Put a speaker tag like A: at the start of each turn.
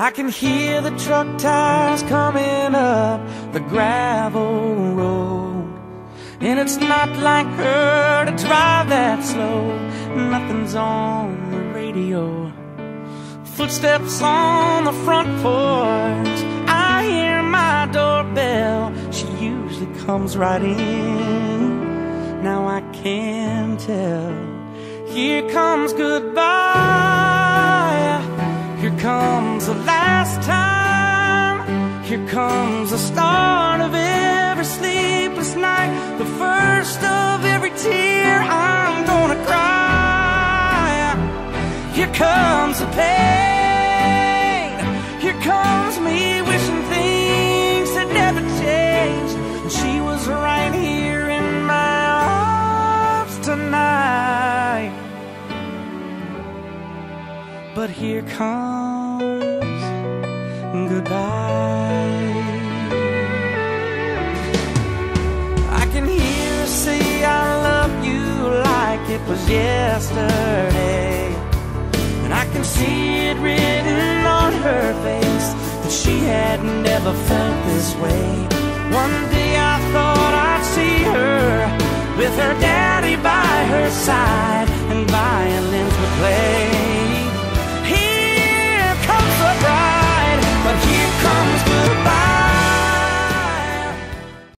A: I can hear the truck tires coming up the gravel road, and it's not like her to drive that slow. Nothing's on the radio, footsteps on the front porch. I hear my doorbell, she usually comes right in. Now I can tell, here comes goodbye, here comes the last time, here comes the start of every sleepless night, the first of every tear I'm gonna cry. Here comes the pain, here comes me wishing things had never changed, and she was right here in my arms tonight. But here comes goodbye. I can hear her say I love you like it was yesterday, and I can see it written on her face that she had never felt this way. One day I thought I'd see her with her daddy by her side,